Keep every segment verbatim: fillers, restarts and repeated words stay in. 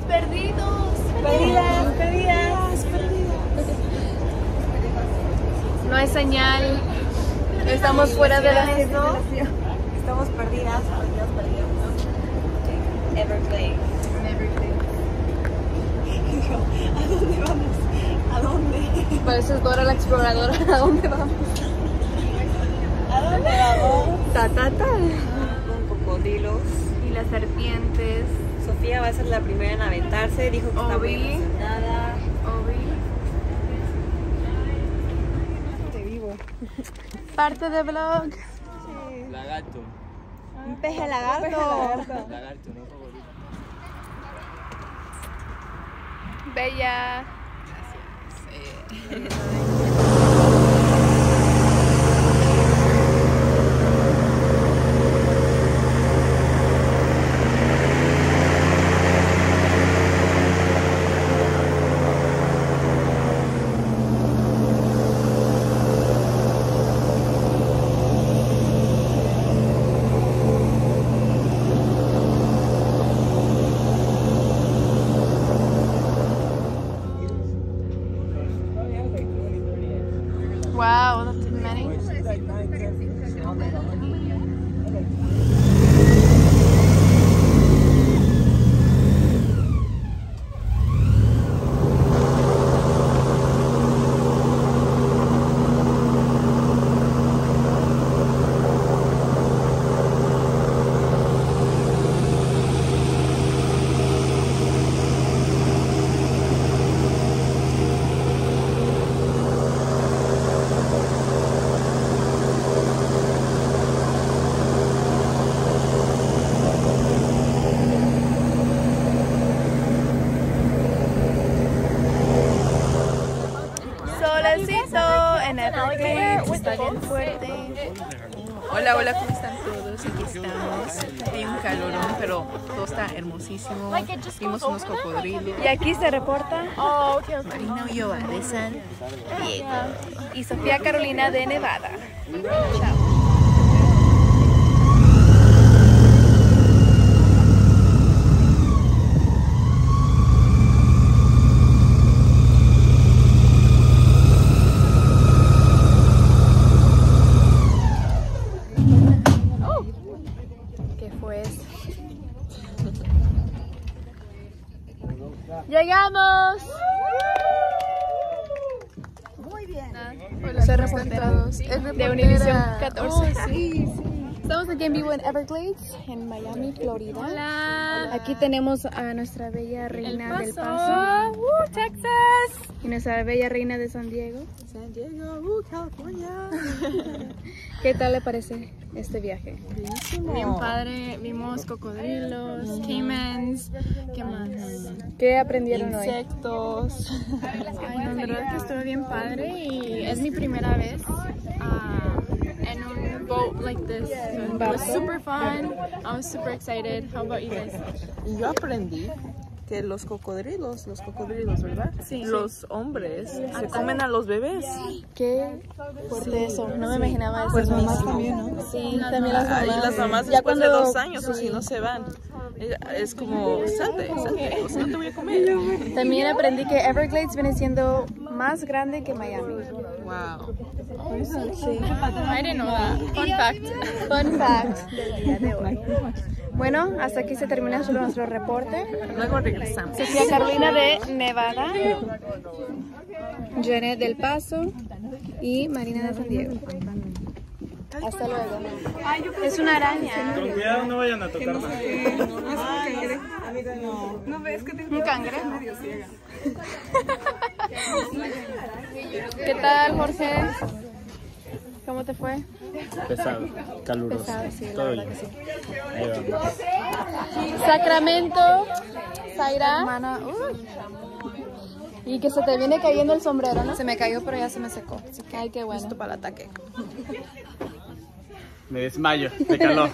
perdidos. Perdidas, perdidas, perdidas. No hay señal. Estamos fuera de la civilización. Estamos perdidas, perdidas, perdidas. Everglades. ¿A dónde vamos? ¿A dónde? Parece Dora la exploradora. ¿A dónde vamos? ¿A dónde vamos? Ta, ta, ta. Con cocodrilos. Y las serpientes. Sofía va a ser la primera en aventarse. Dijo que está muy Obi. emocionada. Obi. Te vivo. Parte de vlog. Lagarto. Un peje lagarto. Lagarto, no favorito. Bella. Wow, that's many. Solecito en Everglades, está bien fuerte. Hola, hola, ¿cómo están todos? Aquí estamos. Hay un calorón, pero todo está hermosísimo. Vimos unos cocodrilos. Y aquí se reporta Marina Ulloa de San Diego. y Sofía Carolina de Nevada. Chao. ¡Llegamos! Muy bien. Hola, soy reportera de Univision catorce. Oh, sí, sí. Estamos aquí en vivo en Everglades, en Miami, Florida. Hola. Aquí tenemos a nuestra bella reina del Paso. ¡Uh, Texas! Y nuestra bella reina de San Diego. San Diego, uh, California. ¿Qué tal le parece este viaje? Buenísimo. Bien padre, vimos cocodrilos, caimans, ¿qué más? ¿Qué aprendieron hoy? Insectos. Ay, no, en verdad que estuvo bien padre y es mi primera vez uh, en un boat like this. So it was super fun. I was super excited. How about you guys? Y yo aprendí que los cocodrilos, los cocodrilos, ¿verdad? Sí. Los hombres se comen a los bebés. Qué fuerte eso. No me imaginaba eso. Pues mamás también, ¿no? Sí, también las mamás. Y las mamás Ya después de cuando- dos años, o si no se van. Es como, salte, salte, o si no te voy a comer. También aprendí que Everglades viene siendo más grande que Miami. Wow. Sí. I didn't know that. Fun fact. Fun fact del día de hoy. Bueno, hasta aquí se termina nuestro reporte. Luego regresamos. Sofía Carolina de Nevada, Janet del Paso y Marina de San Diego. Hasta luego. Es una araña. Con cuidado, no vayan a tocar más. No ves que tengo Un cangrejo. ¿Qué tal, Jorge? ¿Cómo te fue? Pesado, caluroso. Pesado, sí, la Todo verdad bien. que sí. Ahí vamos. Sacramento, Zaira. Y que se te viene cayendo el sombrero, ¿no? Se me cayó, pero ya se me secó. Así que, ay, qué bueno. Listo para el ataque. Me desmayo de calor.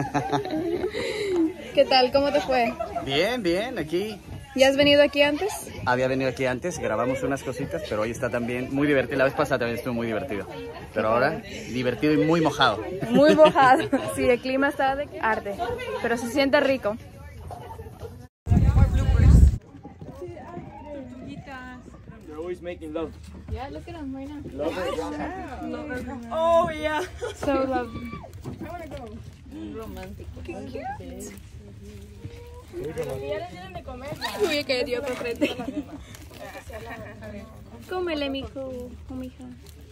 ¿Qué tal? ¿Cómo te fue? Bien, bien, aquí. ¿Ya has venido aquí antes? Había venido aquí antes, grabamos unas cositas, pero hoy está también muy divertido. La vez pasada también estuvo muy divertido. Pero ahora, divertido y muy mojado. Muy mojado. Sí, el clima está de arde, pero se siente rico. Who is making love? Yeah, look at him right now. Love. Oh, yeah. So lovely. I want to go. Romántico. Ya les dieron de comer. Voy a caer yo para frente. Cómele, mijo, o mija.